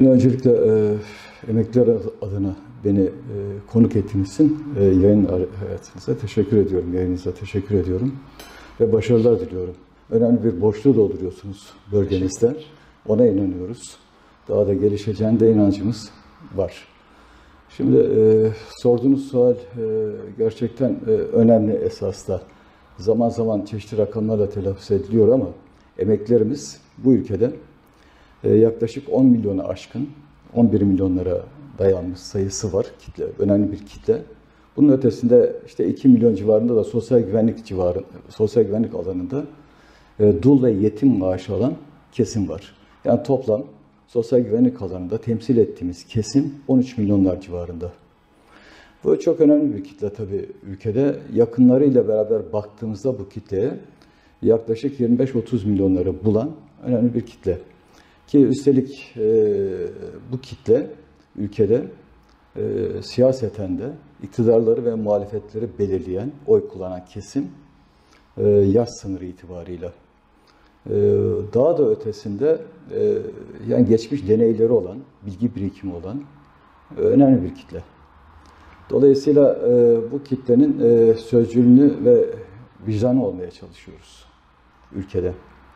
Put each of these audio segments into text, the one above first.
Öncelikle emekliler adına beni konuk ettiğiniz için yayın hayatınıza teşekkür ediyorum, yayınınıza teşekkür ediyorum ve başarılar diliyorum. Önemli bir boşluğu dolduruyorsunuz bölgenizde, ona inanıyoruz. Daha da gelişeceğine de inancımız var. Şimdi sorduğunuz sual gerçekten önemli esasda. Zaman zaman çeşitli rakamlarla telaffuz ediliyor ama emeklilerimiz bu ülkede yaklaşık 10 milyonu aşkın, 11 milyonlara dayanmış sayısı var, kitle, önemli bir kitle. Bunun ötesinde işte 2 milyon civarında da sosyal güvenlik alanında dul ve yetim maaşı alan kesim var. Yani toplam sosyal güvenlik alanında temsil ettiğimiz kesim 13 milyonlar civarında. Bu çok önemli bir kitle tabii ülkede. Yakınlarıyla beraber baktığımızda bu kitleye yaklaşık 25-30 milyonları bulan önemli bir kitle. Ki üstelik bu kitle ülkede siyaseten de iktidarları ve muhalefetleri belirleyen, oy kullanan kesim yaş sınırı itibarıyla. Daha da ötesinde yani geçmiş deneyleri olan, bilgi birikimi olan önemli bir kitle. Dolayısıyla bu kitlenin sözcülüğünü ve vicdanı olmaya çalışıyoruz ülkede.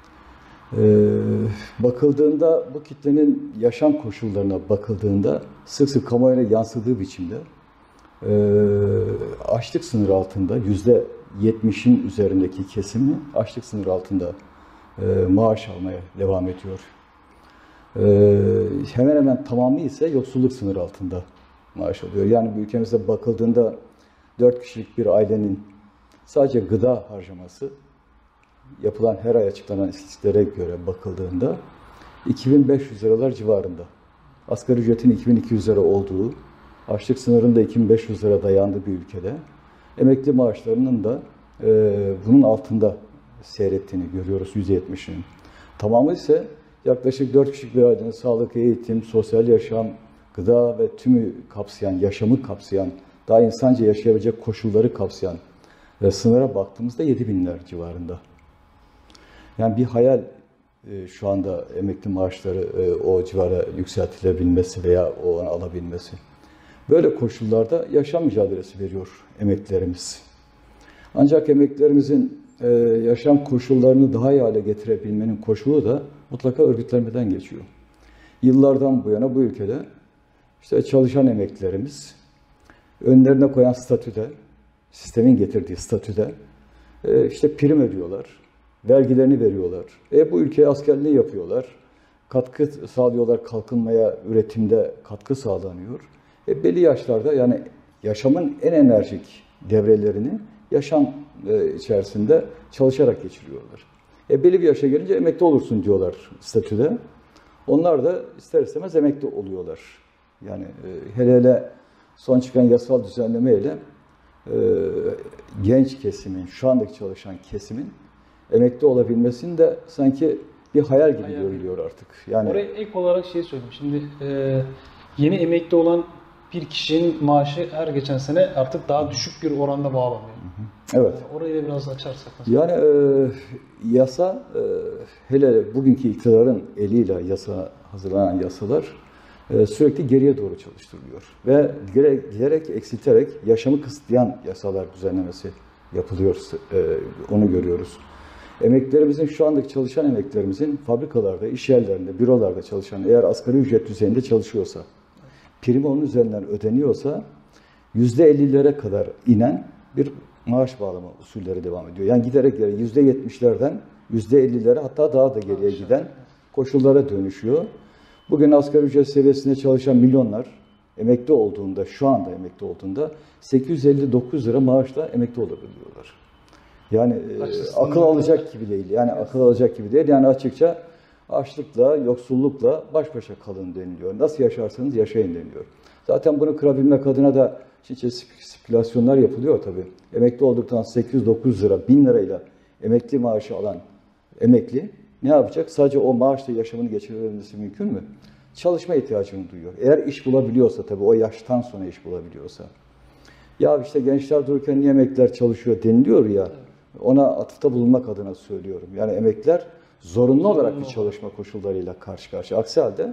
Bakıldığında bu kitlenin yaşam koşullarına bakıldığında sık sık kamuoyuna yansıdığı biçimde açlık sınırı altında %70'in üzerindeki kesimi açlık sınırı altında maaş almaya devam ediyor. Hemen hemen tamamı ise yoksulluk sınırı altında maaş alıyor. Yani bu ülkemizde bakıldığında 4 kişilik bir ailenin sadece gıda harcaması yapılan her ay açıklanan istatistiklere göre bakıldığında 2500 liralar civarında. Asgari ücretin 2200 lira olduğu, açlık sınırında 2500 lira dayandığı bir ülkede emekli maaşlarının da bunun altında seyrettiğini görüyoruz %70'inin. Tamamı ise yaklaşık 4 kişilik bir ailenin sağlık, eğitim, sosyal yaşam, gıda ve tümü kapsayan, yaşamı kapsayan, daha insanca yaşayabilecek koşulları kapsayan sınıra baktığımızda 7000'ler civarında. Yani bir hayal şu anda emekli maaşları o civara yükseltilebilmesi veya o an alabilmesi. Böyle koşullarda yaşam mücadelesi veriyor emeklilerimiz. Ancak emeklilerimizin yaşam koşullarını daha iyi hale getirebilmenin koşulu da mutlaka örgütlenmeden geçiyor. Yıllardan bu yana bu ülkede işte çalışan emeklilerimiz önlerine koyan statüde, sistemin getirdiği statüde işte prim ödüyorlar. Vergilerini veriyorlar. Bu ülkeye askerliği yapıyorlar. Katkı sağlıyorlar kalkınmaya, üretimde katkı sağlanıyor. Belli yaşlarda yani yaşamın en enerjik devrelerini yaşam içerisinde çalışarak geçiriyorlar. Belli bir yaşa gelince emekli olursun diyorlar statüde. Onlar da ister istemez emekli oluyorlar. Yani hele son çıkan yasal düzenlemeyle genç kesimin, şu andaki çalışan kesimin emekli olabilmesini de sanki bir hayal gibi görülüyor artık. Yani oraya ek olarak şey söyleyeyim. Şimdi yeni emekli olan bir kişinin maaşı her geçen sene artık daha düşük bir oranda bağlanıyor. Evet. Orayı da biraz açarsak. Mesela. Yani yasa, hele bugünkü iktidarın eliyle hazırlanan yasalar sürekli geriye doğru çalıştırılıyor. Ve giderek eksilterek yaşamı kısıtlayan yasalar düzenlemesi yapılıyor. Onu görüyoruz. Emeklilerimizin, şu andaki çalışan emeklilerimizin fabrikalarda, iş yerlerinde, bürolarda çalışan, eğer asgari ücret düzeyinde çalışıyorsa, primi onun üzerinden ödeniyorsa %50'lere kadar inen bir maaş bağlama usulleri devam ediyor. Yani giderek %70'lerden %50'lere, hatta daha da geriye giden koşullara dönüşüyor. Bugün asgari ücret seviyesinde çalışan milyonlar emekli olduğunda, şu anda emekli olduğunda 859 lira maaşla emekli olabiliyorlar. Yani akıl alacak gibi değil. Yani akıl alacak gibi değil. Yani açıkça açlıkla, yoksullukla baş başa kalın deniliyor. Nasıl yaşarsanız yaşayın deniliyor. Zaten bunu kırabilmek adına da çeşitli spekülasyonlar yapılıyor tabii. Emekli olduktan 809 lira, 1000 lirayla emekli maaşı alan emekli ne yapacak? Sadece o maaşla yaşamını geçirebilmesi mümkün mü? Çalışma ihtiyacını duyuyor. Eğer iş bulabiliyorsa tabii, o yaştan sonra iş bulabiliyorsa. Ya işte gençler dururken niye emekliler çalışıyor deniliyor ya. Ona atıfta bulunmak adına söylüyorum. Yani emekliler zorunlu olarak bir çalışma koşullarıyla karşı karşıya. Aksi halde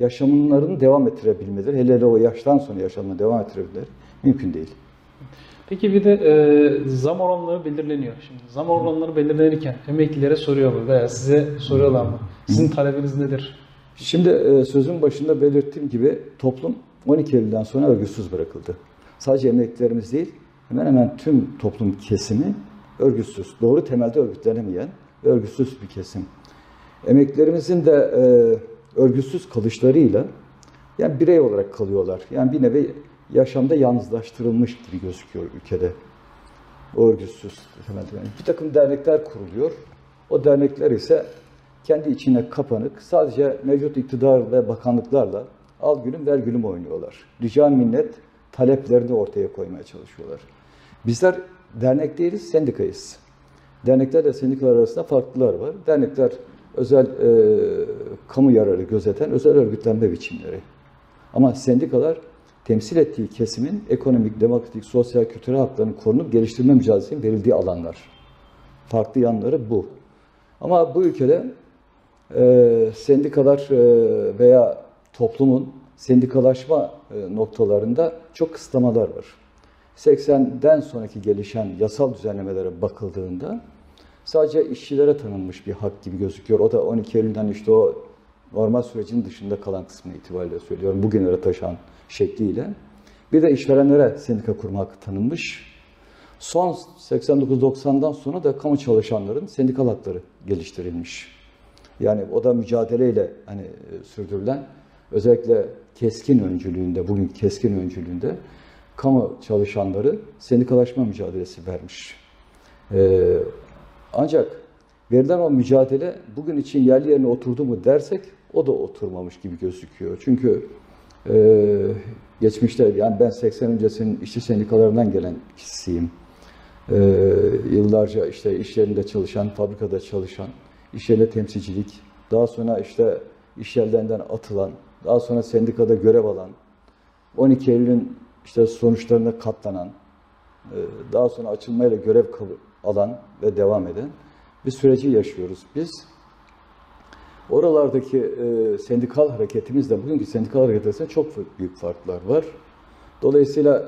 yaşamlarını devam ettirebilmeleri, hele hele o yaştan sonra yaşamlarını devam ettirebilmeleri mümkün değil. Peki bir de zam oranları belirleniyor. Şimdi zam oranları belirlenirken emeklilere soruyor mu veya size soruyorlar mı? Sizin talebiniz nedir? Şimdi sözün başında belirttiğim gibi toplum 12 Eylül'den sonra örgütsüz bırakıldı. Sadece emeklilerimiz değil, hemen hemen tüm toplum kesimi örgütsüz. Doğru temelde örgütlenemeyen örgütsüz bir kesim. Emeklilerimizin de örgütsüz kalışlarıyla yani birey olarak kalıyorlar. Yani bir nevi yaşamda yalnızlaştırılmış gibi gözüküyor ülkede. O örgütsüz temelde. Yani bir takım dernekler kuruluyor. O dernekler ise kendi içine kapanık, sadece mevcut iktidar ve bakanlıklarla al gülüm ver gülüm oynuyorlar. Rica minnet taleplerini ortaya koymaya çalışıyorlar. Bizler dernek değiliz, sendikayız. Derneklerle sendikalar arasında farklılar var. Dernekler özel kamu yararı gözeten özel örgütlenme biçimleri. Ama sendikalar temsil ettiği kesimin ekonomik, demokratik, sosyal, kültürel haklarını korunup geliştirme mücadelesinin verildiği alanlar. Farklı yanları bu. Ama bu ülkede sendikalar veya toplumun sendikalaşma noktalarında çok kısıtlamalar var. 80'den sonraki gelişen yasal düzenlemelere bakıldığında sadece işçilere tanınmış bir hak gibi gözüküyor. O da 12 Eylül'den işte o normal sürecin dışında kalan kısmı itibariyle söylüyorum. Bugünlere taşan şekliyle. Bir de işverenlere sendika kurma hakkı tanınmış. Son 89-90'dan sonra da kamu çalışanların sendikal hakları geliştirilmiş. Yani o da mücadeleyle hani sürdürülen, özellikle keskin öncülüğünde, bugün keskin öncülüğünde kamu çalışanları sendikalaşma mücadelesi vermiş. Ancak verilen o mücadele bugün için yerli yerine oturdu mu dersek o da oturmamış gibi gözüküyor. Çünkü geçmişte yani ben 80 öncesinin işçi sendikalarından gelen kişisiyim. Yıllarca işte iş yerinde çalışan, fabrikada çalışan, iş yerinde temsilcilik, daha sonra işte iş yerlerinden atılan, daha sonra sendikada görev alan, 12 Eylül'ün işte sonuçlarına katlanan, daha sonra açılmayla görev alan ve devam eden bir süreci yaşıyoruz biz. Oralardaki sendikal hareketimizle bugünkü sendikal hareketimizde çok büyük farklar var. Dolayısıyla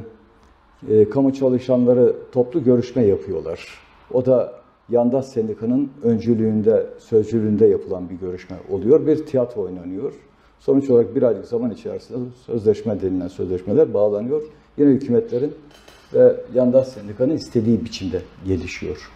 kamu çalışanları toplu görüşme yapıyorlar. O da yandaş sendikanın öncülüğünde, sözcülüğünde yapılan bir görüşme oluyor. Bir tiyatro oynanıyor. Sonuç olarak bir aylık zaman içerisinde sözleşme denilen sözleşmeler bağlanıyor. Yine hükümetlerin ve yandaş sendikanın istediği biçimde gelişiyor.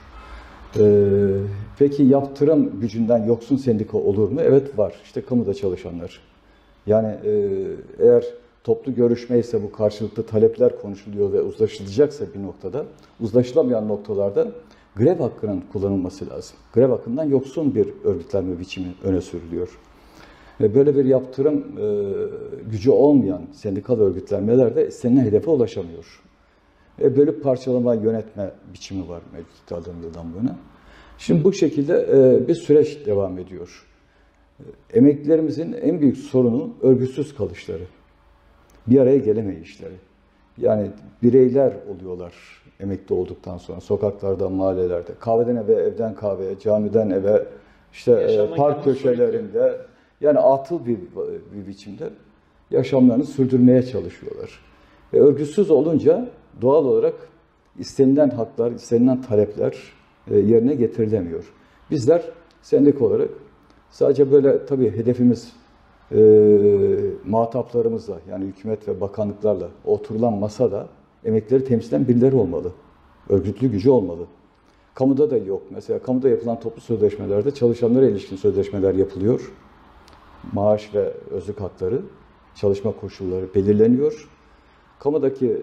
Peki yaptırım gücünden yoksun sendika olur mu? Evet var. İşte kamuda çalışanlar. Yani eğer toplu görüşme ise bu karşılıklı talepler konuşuluyor ve uzlaşılacaksa bir noktada, uzlaşılamayan noktalarda grev hakkının kullanılması lazım. Grev hakkından yoksun bir örgütlenme biçimi öne sürülüyor. Ve böyle bir yaptırım gücü olmayan sendikal örgütlenmelerde istenilen hedefe ulaşamıyor. Bölüp parçalama yönetme biçimi var mevcut iktidarın yıldan bu yana. Şimdi bu şekilde bir süreç devam ediyor. Emeklilerimizin en büyük sorunu örgütsüz kalışları. Bir araya gelemeyişleri. Yani bireyler oluyorlar emekli olduktan sonra sokaklarda, mahallelerde, kahveden eve, evden kahveye, camiden eve, işte park köşelerinde yani atıl bir biçimde yaşamlarını sürdürmeye çalışıyorlar. Örgütsüz olunca doğal olarak istenilen haklar, istenilen talepler yerine getirilemiyor. Bizler sendika olarak sadece böyle tabii hedefimiz muhataplarımızla yani hükümet ve bakanlıklarla oturulan masada emeklileri temsilen birileri olmalı. Örgütlü gücü olmalı. Kamuda da yok. Mesela kamuda yapılan toplu sözleşmelerde çalışanlara ilişkin sözleşmeler yapılıyor. Maaş ve özlük hakları, çalışma koşulları belirleniyor. Kamudaki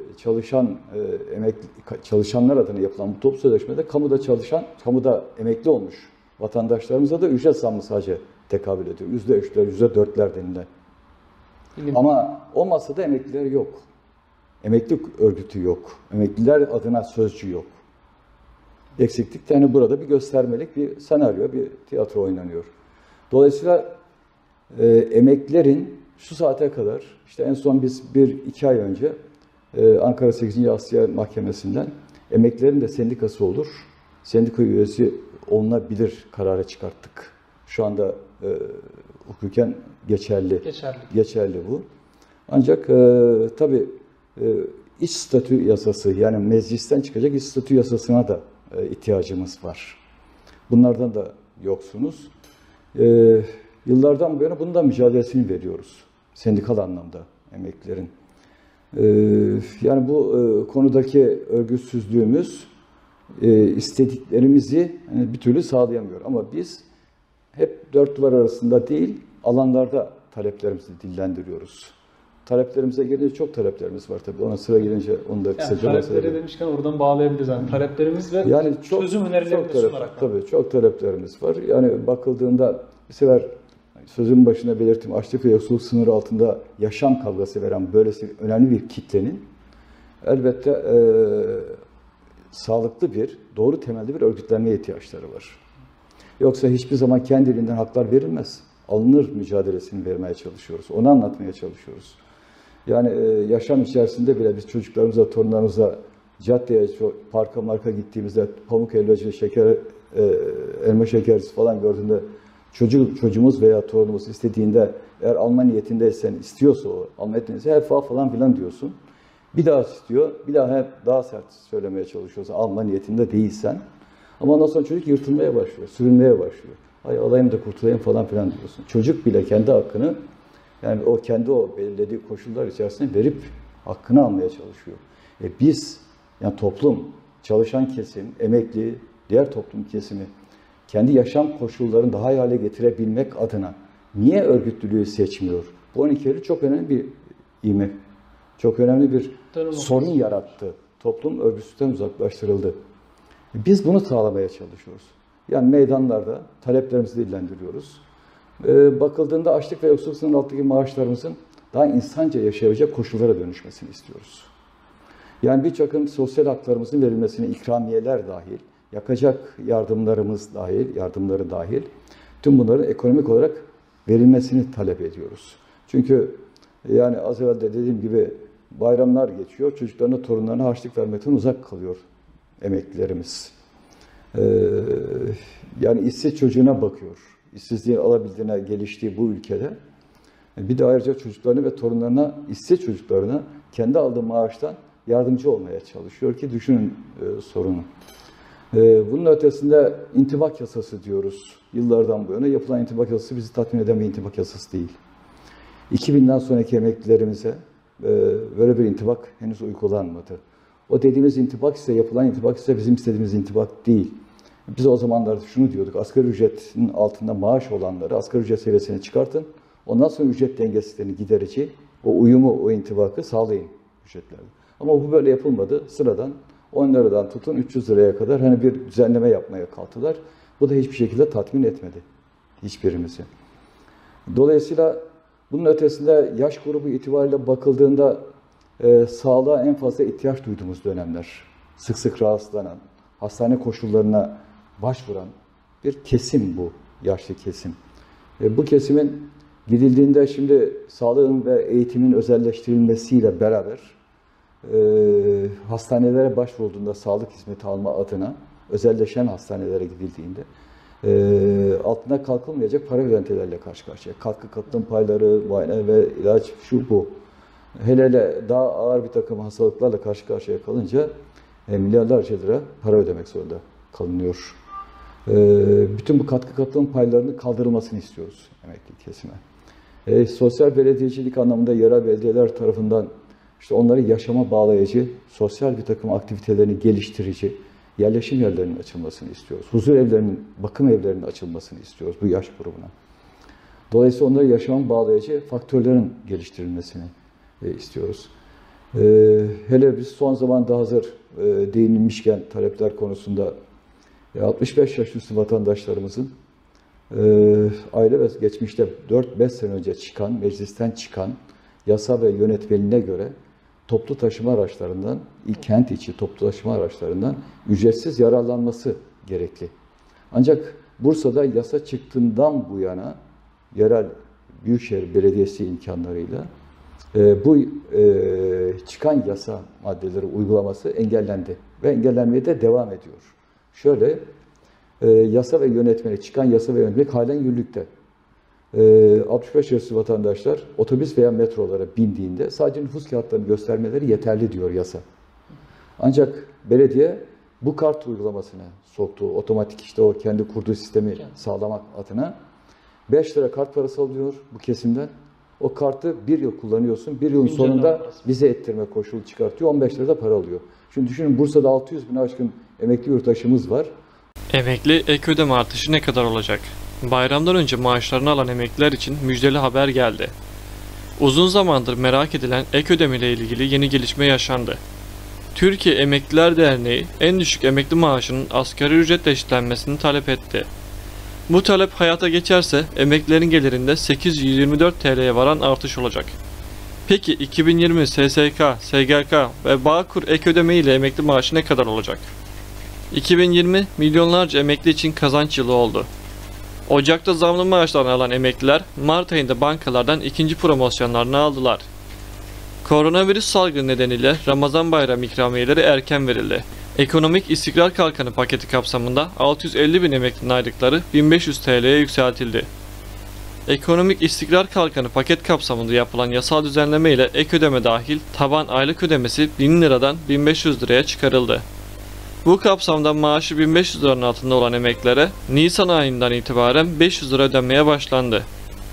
çalışanlar adına yapılan bu toplu sözleşmede kamuda emekli olmuş vatandaşlarımıza da ücret zammı sadece tekabül ediyor. %3'ler, %4'ler denilen. Ama o masada emekliler yok. Emeklilik örgütü yok. Emekliler adına sözcü yok. Eksiklik yani burada bir göstermelik bir senaryo, bir tiyatro oynanıyor. Dolayısıyla emeklilerin şu saate kadar, işte en son biz 1-2 ay önce Ankara 8. Asliye Mahkemesi'nden emeklilerin de sendikası olur, sendika üyesi olunabilir kararı çıkarttık. Şu anda hukuken geçerli. Geçerli. Geçerli bu. Ancak tabii iş statü yasası, yani meclisten çıkacak iş statü yasasına da ihtiyacımız var. Bunlardan da yoksunuz. Yıllardan bu yana bunun da mücadelesini veriyoruz. Sendikal anlamda emeklilerin. Yani bu konudaki örgütsüzlüğümüz istediklerimizi bir türlü sağlayamıyor. Ama biz hep dört duvar arasında değil, alanlarda taleplerimizi dillendiriyoruz. Taleplerimize gelince çok taleplerimiz var tabii. Ona sıra gelince onu da kısaca Yani bahsedelim. talepleri demişken oradan bağlayabiliriz. Yani taleplerimiz ve Yani çok, çözüm önerilerini de sunarak. tabii çok taleplerimiz var. Yani bakıldığında bir sefer sözün başında belirttiğim açlık ve yoksulluk sınırı altında yaşam kavgası veren böylesi önemli bir kitlenin elbette sağlıklı bir, doğru temelli bir örgütlenmeye ihtiyaçları var. Yoksa hiçbir zaman kendiliğinden haklar verilmez. Alınır mücadelesini vermeye çalışıyoruz. Onu anlatmaya çalışıyoruz. Yani yaşam içerisinde bile biz çocuklarımıza, torunlarımıza caddeye, parka marka gittiğimizde pamuk helvacı, şeker, elma şekercisi falan gördüğünde çocuğumuz veya torunumuz istediğinde eğer alma niyetindeysen, istiyorsa o, alma niyetindeyse falan filan diyorsun. Bir daha istiyor, bir daha hep daha sert söylemeye çalışıyorsun alma niyetinde değilsen. Ama ondan sonra çocuk yırtılmaya başlıyor, sürünmeye başlıyor. Ay alayım da kurtulayım falan filan diyorsun. Çocuk bile kendi hakkını, yani o kendi o belirlediği koşullar içerisinde verip hakkını almaya çalışıyor. Biz, yani toplum, çalışan kesim, emekli, diğer toplum kesimi kendi yaşam koşullarını daha iyi hale getirebilmek adına niye örgütlülüğü seçmiyor? Bu 12 Eylül çok önemli bir ivme, çok önemli bir sorun yarattı. Toplum örgütsüzlükten uzaklaştırıldı. Biz bunu sağlamaya çalışıyoruz. Yani meydanlarda taleplerimizi dillendiriyoruz. Bakıldığında açlık ve yoksulluk sınırı altındaki maaşlarımızın daha insanca yaşayabilecek koşullara dönüşmesini istiyoruz. Yani birçok sosyal haklarımızın verilmesine ikramiyeler dahil, yakacak yardımlarımız dahil, yardımları dahil, tüm bunların ekonomik olarak verilmesini talep ediyoruz. Çünkü yani az evvel de dediğim gibi bayramlar geçiyor, çocuklarına, torunlarına harçlık vermekten uzak kalıyor emeklilerimiz. Yani işsiz çocuğuna bakıyor. İşsizliğin alabildiğine, geliştiği bu ülkede bir de ayrıca çocuklarına ve torunlarına, işsiz çocuklarına kendi aldığı maaştan yardımcı olmaya çalışıyor ki düşünün sorunu. Bunun ötesinde intibak yasası diyoruz. Yıllardan bu yana yapılan intibak yasası bizi tatmin eden bir intibak yasası değil. 2000'den sonraki emeklilerimize böyle bir intibak henüz uygulanmadı. O dediğimiz intibak ise, yapılan intibak ise bizim istediğimiz intibak değil. Biz o zamanlar şunu diyorduk, asgari ücretin altında maaş olanları asgari ücret seviyesine çıkartın. Ondan sonra ücret dengesizliğini giderici, o uyumu, o intibakı sağlayın ücretlerde. Ama bu böyle yapılmadı. Sıradan 10 liradan tutun 300 liraya kadar hani bir düzenleme yapmaya kalktılar. Bu da hiçbir şekilde tatmin etmedi hiçbirimizi. Dolayısıyla bunun ötesinde yaş grubu itibariyle bakıldığında sağlığa en fazla ihtiyaç duyduğumuz dönemler, sık sık rahatsızlanan, hastane koşullarına başvuran bir kesim bu, yaşlı kesim. Bu kesimin gidildiğinde şimdi sağlığın ve eğitimin özelleştirilmesiyle beraber hastanelere başvurulduğunda sağlık hizmeti alma adına özelleşen hastanelere gidildiğinde altına kalkılmayacak para ödentilerle karşı karşıya. Katkı katılım payları, muayene ve ilaç şu bu. Hele daha ağır bir takım hastalıklarla karşı karşıya kalınca milyarlarca lira para ödemek zorunda kalınıyor. Bütün bu katkı katılım paylarının kaldırılmasını istiyoruz emekli kesime. Sosyal belediyecilik anlamında yerel belediyeler tarafından işte onları yaşama bağlayıcı, sosyal bir takım aktivitelerini geliştirici, yerleşim yerlerinin açılmasını istiyoruz. Huzur evlerinin, bakım evlerinin açılmasını istiyoruz bu yaş grubuna. Dolayısıyla onları yaşama bağlayıcı faktörlerin geliştirilmesini istiyoruz. Hele biz son zamanda hazır değinilmişken talepler konusunda 65 yaş üstü vatandaşlarımızın aile ve geçmişte 4-5 sene önce çıkan, meclisten çıkan yasa ve yönetmeliğine göre toplu taşıma araçlarından, kent içi toplu taşıma araçlarından ücretsiz yararlanması gerekli. Ancak Bursa'da yasa çıktığından bu yana yerel Büyükşehir Belediyesi imkanlarıyla bu çıkan yasa maddeleri uygulaması engellendi ve engellenmeye de devam ediyor. Şöyle, yasa ve yönetmelik, çıkan yasa ve yönetmelik halen yürürlükte. 65 yaş üstü vatandaşlar otobüs veya metrolara bindiğinde sadece nüfus kağıtlarını göstermeleri yeterli diyor yasa. Ancak belediye bu kart uygulamasını soktu. Otomatik işte o kendi kurduğu sistemi sağlamak adına 5 lira kart parası alıyor bu kesimden. O kartı 1 yıl kullanıyorsun. 1 yılın sonunda vize ettirme koşulu çıkartıyor. 15 lira da para alıyor. Şimdi düşünün Bursa'da 600 bin aşkın emekli yurttaşımız var. Emekli ek ödeme artışı ne kadar olacak? Bayramdan önce maaşlarını alan emekliler için müjdeli haber geldi. Uzun zamandır merak edilen ek ödeme ile ilgili yeni gelişme yaşandı. Türkiye Emekliler Derneği en düşük emekli maaşının asgari ücretle eşitlenmesini talep etti. Bu talep hayata geçerse emeklilerin gelirinde 824 TL'ye varan artış olacak. Peki 2020 SSK, SGK ve Bağkur ek ödeme ile emekli maaşı ne kadar olacak? 2020 milyonlarca emekli için kazanç yılı oldu. Ocak'ta zamlı maaşlarını alan emekliler Mart ayında bankalardan ikinci promosyonlarını aldılar. Koronavirüs salgını nedeniyle Ramazan bayram ikramiyeleri erken verildi. Ekonomik İstikrar Kalkanı paketi kapsamında 650 bin emeklinin aylıkları 1500 TL'ye yükseltildi. Ekonomik İstikrar Kalkanı paket kapsamında yapılan yasal düzenleme ile ek ödeme dahil taban aylık ödemesi 1000 liradan 1500 liraya çıkarıldı. Bu kapsamda maaşı 1500 liranın altında olan emeklilere Nisan ayından itibaren 500 lira ödenmeye başlandı.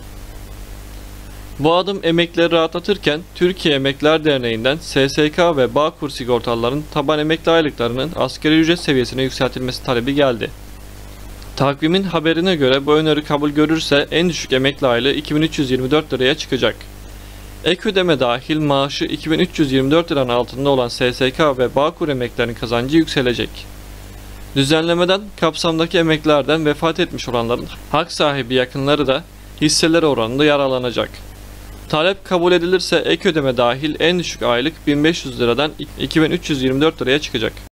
Bu adım emeklileri rahatlatırken Türkiye Emekliler Derneği'nden SSK ve Bağkur sigortalıların taban emekli aylıklarının asgari ücret seviyesine yükseltilmesi talebi geldi. Takvimin haberine göre bu öneri kabul görürse en düşük emekli aylığı 2324 liraya çıkacak. Ek ödeme dahil maaşı 2324 liranın altında olan SSK ve Bağkur emeklilerinin kazancı yükselecek. Düzenlemeden kapsamdaki emeklilerden vefat etmiş olanların hak sahibi yakınları da hisseleri oranında yararlanacak. Talep kabul edilirse ek ödeme dahil en düşük aylık 1500 liradan 2324 liraya çıkacak.